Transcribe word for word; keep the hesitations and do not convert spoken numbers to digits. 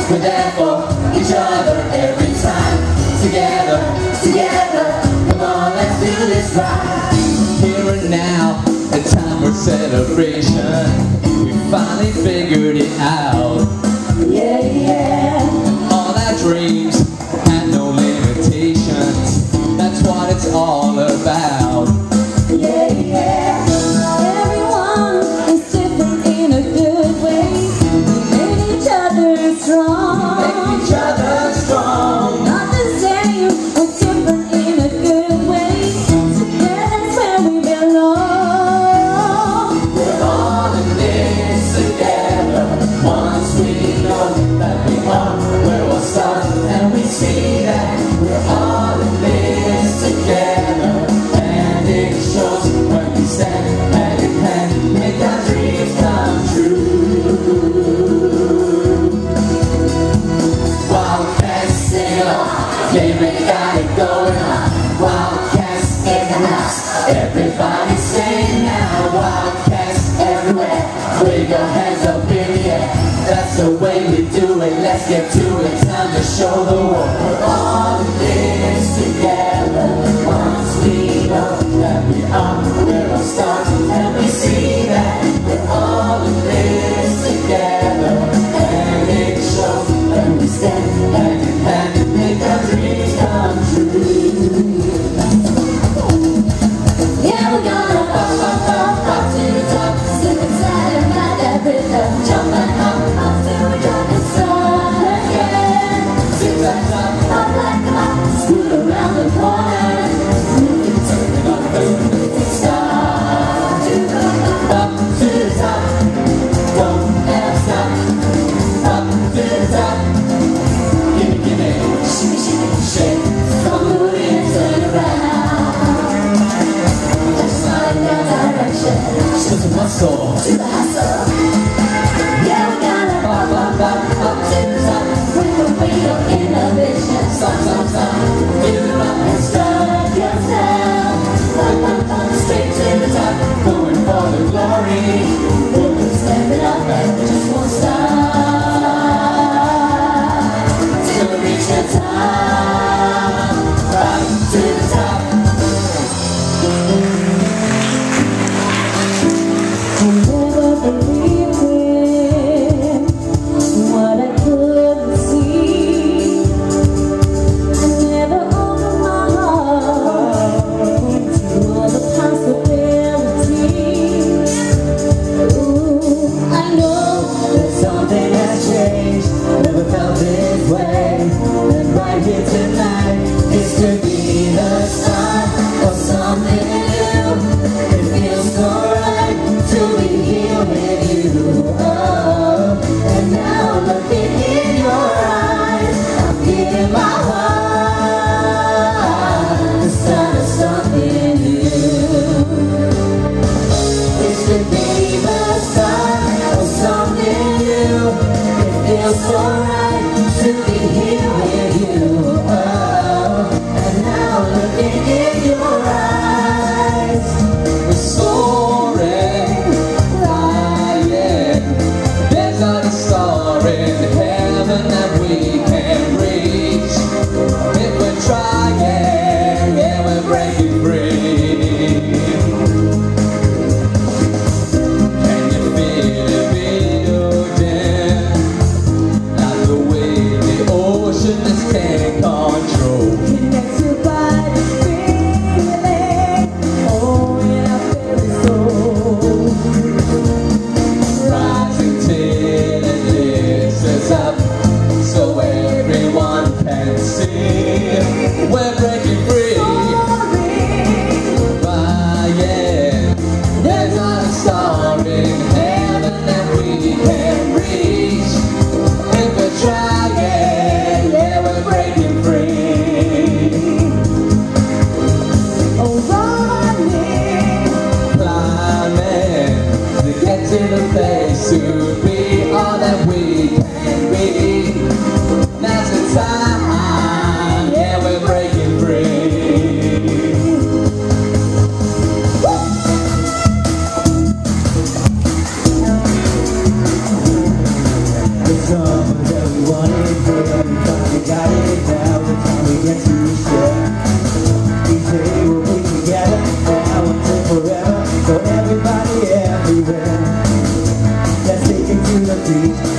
we're there for each other every time. Together, together, come on, let's do this right. Here and now, a time for celebration. We finally figured it out. Yeah, yeah. All our dreams had no limitations. That's what it's all about. Yeah, yeah. Everyone is different in a good way. We make each other strong. Make each other strong. Not the same, but different in a good way. Together's where we belong. We're all in this together. Once we know that we are where we'll start, and we see that we're all in this together. And it shows when we stand hand in hand, make our dreams come true. Wildcats sing along, game and got it going on. Wildcats in the house, everybody sing now. Wildcats everywhere, wave your hands up in the air. That's the way we do it, let's get to it. Time to show the world we're all in this together. Once we know that we are where we'll start, and we see that we're all in this together. And it shows when we stand hand in hand, make our dreams come true. Yeah, we're gonna pop, pop, pop, pop to the top. Slip inside and ride that rhythm. Jump and hop, hop till we drop the sun again. Zip that top, Hop like a hop, scoot around the corner. turn it up, Start to go up to the top. Don't ever stop, up to the top. Gimme, gimme, shimmy, shimmy, shake. come move and turn around. Just slide in that direction Show some muscle. to the hustle. Yeah, we gotta Pop, pop, pop, up to the top. bring away your inhibitions. Stop, stop, stop. Give it up and start. Start yourself. Pop, pop, pop, Straight to the top, going for the glory. step it up and we just won't stop till we reach the top. Right to the top. I never believed in what I couldn't see. I never opened my heart to all the possibilities. Ooh, I know That something has changed, never felt this way. And right here tonight, this could be the start of something new. It feels so right to be here with you. oh, and now looking in your eyes, I'm feeling my heart, the start of something new. This could be the start of something new. It feels so right to be here with you. Oh, and now looking in your eyes, we're soaring, flying. There's not a star in heaven that we can reach. If we're trying, yeah, we're breaking free. Can you feel it building? Now the beat.